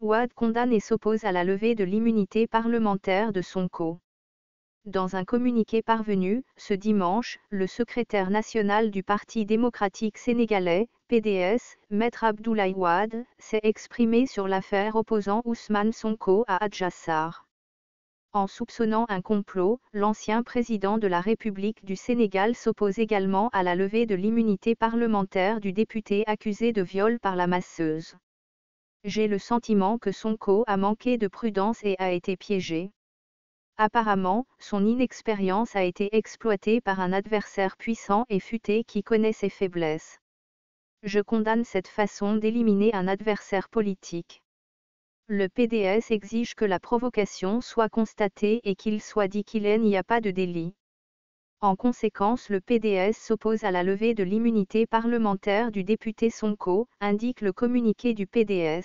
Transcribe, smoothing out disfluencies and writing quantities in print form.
Wade condamne et s'oppose à la levée de l'immunité parlementaire de Sonko. Dans un communiqué parvenu, ce dimanche, le secrétaire national du Parti démocratique sénégalais, PDS, Maître Abdoulaye Wade, s'est exprimé sur l'affaire opposant Ousmane Sonko à Adji Sarr. En soupçonnant un complot, l'ancien président de la République du Sénégal s'oppose également à la levée de l'immunité parlementaire du député accusé de viol par la masseuse. J'ai le sentiment que Sonko a manqué de prudence et a été piégé. Apparemment, son inexpérience a été exploitée par un adversaire puissant et futé qui connaît ses faiblesses. Je condamne cette façon d'éliminer un adversaire politique. Le PDS exige que la provocation soit constatée et qu'il soit dit qu'il n'y a pas de délit. En conséquence, le PDS s'oppose à la levée de l'immunité parlementaire du député Sonko, indique le communiqué du PDS.